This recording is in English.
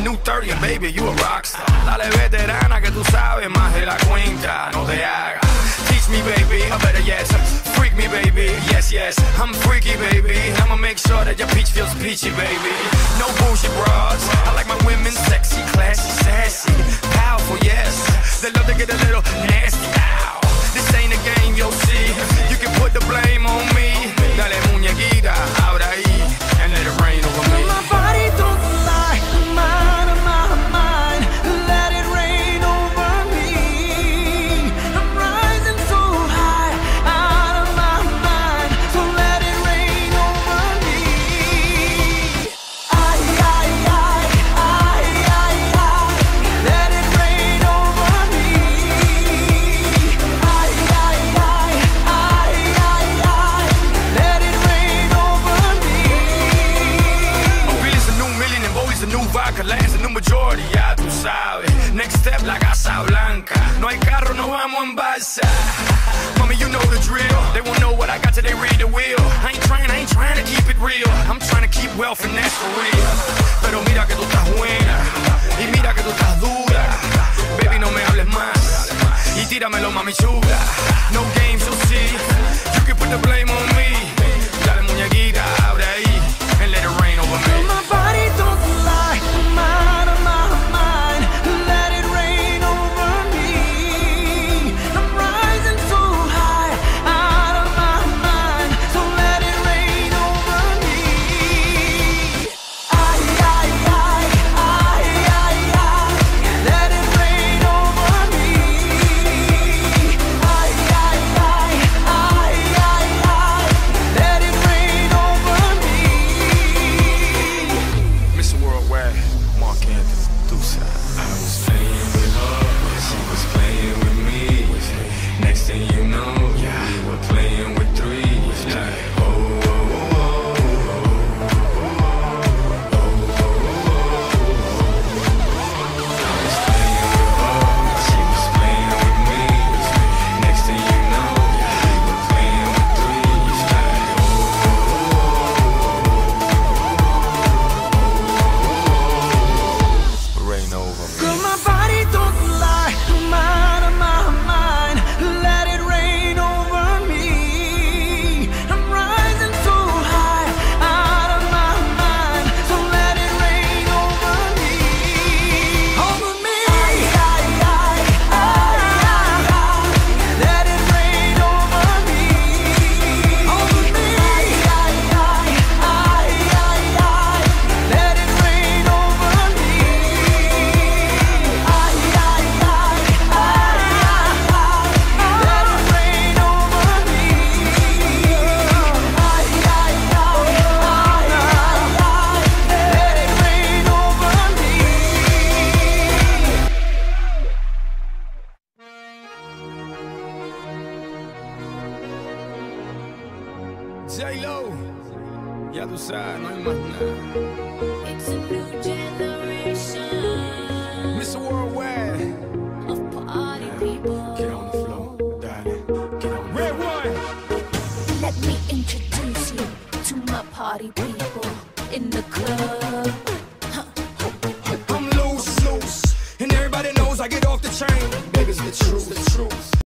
new 30 and baby, you a rockstar. Dale veterana que tú sabes más de la cuenta, no te hagas. Teach me baby, I better yes. Freak me baby, yes yes. I'm freaky baby, I'ma make sure that your peach feels peachy baby. No bullshit bras, I like my women sexy, classy, sassy, powerful yes. They love to get a little nasty. Ow. This ain't a game, you'll see. You can put the blame on me. Dale muñequita, ahora ahí, and let it rain over me. My body don't lie, mine, mine. Let it rain over me. I'm rising so high, out of my mind. So let it rain over me. I, let it rain over me. I, let it rain over me. A new million and Bowley's a new vodka, Lance a new majority, ya tú sabes. Next step, la Casa Blanca. No hay carro, no vamos en balsa. Mommy, you know the drill. They won't know what I got till they read the wheel. I ain't trying to keep it real. I'm trying to keep wealth and that's for real. Pero mira que tú estás buena y mira que tú estás dura. Baby, no me hables más y tíramelo, mami chula. No games, you'll see. You can put the blame on me. Dale muñequita, abre ahí and let it rain over me. My body don't lie, mine, mine. Let it rain over me. I'm rising so high, out of my mind. So let it rain over me. I, let it rain over me. I, let it rain over me. Mr. Worldwide, Mark Anthony, Deuce. I was playing with her, she was playing with me. Next thing you know, we were playing with three. Like, oh, oh, oh, oh, oh, I was playing with her, she was playing with me. Next thing you know, we were playing with three. Like, rain over me. Girl, my body don't lie, mine, mine. Let it rain over me. I'm rising so high, out of my mind. So let it rain over me. Over me. Let it rain over me. Over me. Let it rain over me. J-Lo, ya tú sabes, no hay más nada. It's a new generation Mr. Worldwide, of party people. get on the floor, darling, get on the Red one. Let me introduce you to my party people in the club. I'm loose, and everybody knows I get off the chain. Baby's the truth, the truth.